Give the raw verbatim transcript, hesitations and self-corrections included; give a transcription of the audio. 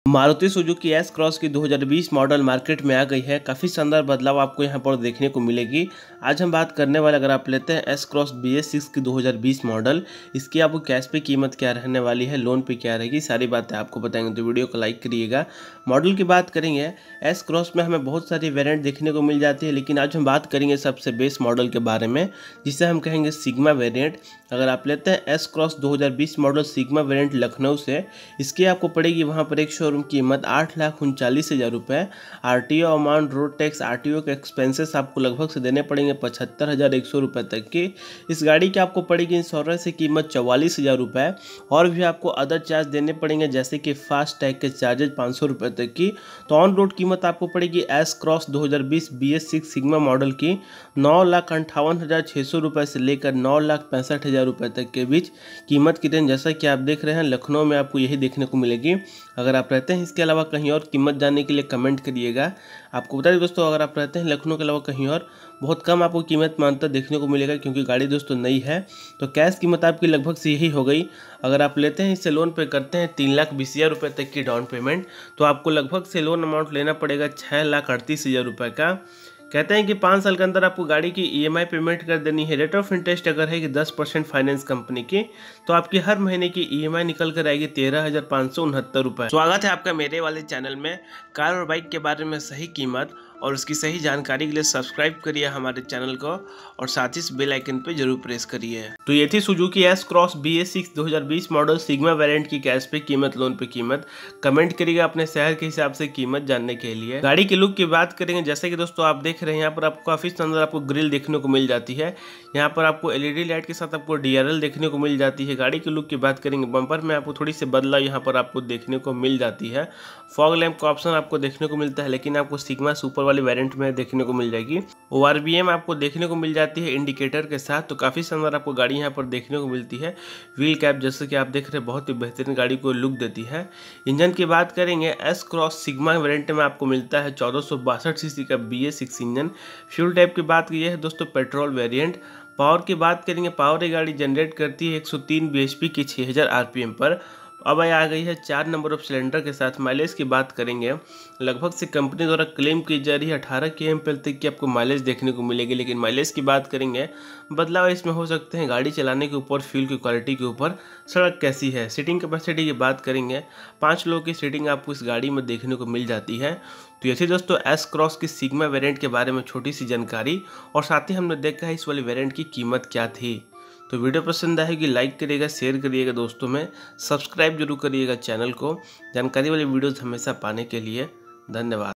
Maruti Suzuki S cross की दो हज़ार बीस मॉडल मार्केट में आ गई है। काफ़ी शानदार बदलाव आपको यहां पर देखने को मिलेगी। आज हम बात करने वाले, अगर आप लेते हैं S cross B S six की दो हज़ार बीस मॉडल, इसकी आपको कैश पे कीमत क्या रहने वाली है, लोन पे क्या रहेगी, सारी बातें आपको बताएंगे, तो वीडियो को लाइक करिएगा। मॉडल की बात करेंगे, एस क्रॉस में हमें बहुत सारी वेरिएंट देखने को मिल जाती है, लेकिन आज हम बात करेंगे सबसे बेस्ट मॉडल के बारे में, जिसे हम कहेंगे सिग्मा वेरिएंट। अगर आप लेते हैं एस क्रॉस दो हज़ार बीस मॉडल सिग्मा वेरिएंट लखनऊ से, इसकी आपको पड़ेगी वहाँ पर एक शोरूम कीमत आठ लाख उनचालीस हज़ार रुपये। R T O amount, road tax, R T O के एक्सपेंसेस आपको लगभग से देने पड़ेंगे पचहत्तर हज़ार एक सौ रुपये तक की। इस गाड़ी की आपको पड़ेगी इंश्योरेंस की कीमत चौवालीस हज़ार रुपये, और भी आपको अदर चार्ज देने पड़ेंगे जैसे कि फास्ट टैग के चार्जेज पाँच सौ रुपये तक की। तो ऑन रोड कीमत आपको पड़ेगी एस क्रॉस दो हज़ार बीस B S six sigma model की नौ लाख अंठावन हज़ार छः सौ रुपये से लेकर नौ लाख पैंसठ हज़ार रुपये तक के बीच कीमत की रेंज, जैसा कि आप देख रहे हैं लखनऊ में आपको यही देखने को मिलेगी। अगर आप रहते हैं इसके अलावा कहीं और, कीमत जानने के लिए कमेंट करिएगा। आपको बता दें दोस्तों, अगर आप रहते हैं लखनऊ के अलावा कहीं और, बहुत कम आपको कीमत में अंतर देखने को मिलेगा, क्योंकि गाड़ी दोस्तों नई है। तो कैश कीमत आपकी लगभग से यही हो गई। अगर आप लेते हैं इससे लोन पे करते हैं तीन लाख बीस हज़ार रुपये तक की डाउन पेमेंट, तो आपको लगभग से लोन अमाउंट लेना पड़ेगा छः लाख अड़तीस हज़ार रुपये का। कहते हैं कि पाँच साल के अंदर आपको गाड़ी की ई एम आई पेमेंट कर देनी है। रेट ऑफ इंटरेस्ट अगर है कि दस परसेंट फाइनेंस कंपनी की, तो आपकी हर महीने की ई एम आई निकल कर आएगी तेरह हज़ार पाँच सौ उनहत्तर रुपये। स्वागत है आपका मेरे वाले चैनल में। कार और बाइक के बारे में सही कीमत और उसकी सही जानकारी के लिए सब्सक्राइब करिए हमारे चैनल को, और साथ ही बेल आइकन पे जरूर प्रेस करिए। तो ये थी Suzuki S cross B S six दो हज़ार बीस मॉडल सिग्मा वेरिएंट की कैश पे कीमत, लोन पे कीमत। कमेंट करिएगा अपने शहर के हिसाब से कीमत जानने के लिए। गाड़ी की लुक की बात करेंगे, जैसे कि दोस्तों आप देख रहे हैं, यहाँ पर आपको काफी शानदार आपको ग्रिल देखने को मिल जाती है। यहाँ पर आपको एल ई डी लाइट के साथ आपको डी आर एल देखने को मिल जाती है। गाड़ी की लुक की बात करेंगे, बम्पर में आपको थोड़ी सी बदलाव यहाँ पर आपको देखने को मिल जाती है। फॉग लैंप का ऑप्शन आपको देखने को मिलता है, लेकिन आपको सिग्मा सुपर वाली वेरिएंट में देखने को मिल जाएगी। ओ आर बी एम आपको देखने को मिल जाती है इंडिकेटर के साथ। तो काफी शानदार आपको गाड़ी यहाँ पर देखने को मिलती है। व्हील कैप जैसे कि आप देख रहे हैं, बहुत ही बेहतरीन गाड़ी को लुक देती है। इंजन की बात करेंगे, एस क्रॉस सिग्मा वेरिएंट में आपको मिलता है चौदह सौ बासठ सीसी का B S six engine. Fuel type की बात की है दोस्तों, पेट्रोल वेरिएंट। पावर की बात करेंगे, पावर ये गाड़ी जनरेट करती है एक सौ तीन बी एच पी की छः हज़ार आर पी एम पर। अब आ गई है चार नंबर ऑफ सिलेंडर के साथ। माइलेज की बात करेंगे, लगभग से कंपनी द्वारा क्लेम की जा रही है अठारह के एम पे तक की आपको माइलेज देखने को मिलेगी। लेकिन माइलेज की बात करेंगे, बदलाव इसमें हो सकते हैं गाड़ी चलाने के ऊपर, फ्यूल की क्वालिटी के ऊपर, सड़क कैसी है। सीटिंग कैपेसिटी की बात करेंगे, पाँच लोगों की सीटिंग आपको इस गाड़ी में देखने को मिल जाती है। तो ऐसे दोस्तों एस क्रॉस की सिग्मा वेरिएंट के बारे में छोटी सी जानकारी, और साथ ही हमने देखा है इस वाली वेरिएंट की कीमत क्या थी। तो वीडियो पसंद आएगी लाइक करिएगा, शेयर करिएगा दोस्तों में, सब्सक्राइब जरूर करिएगा चैनल को। जानकारी वाली वीडियोस हमेशा पाने के लिए धन्यवाद।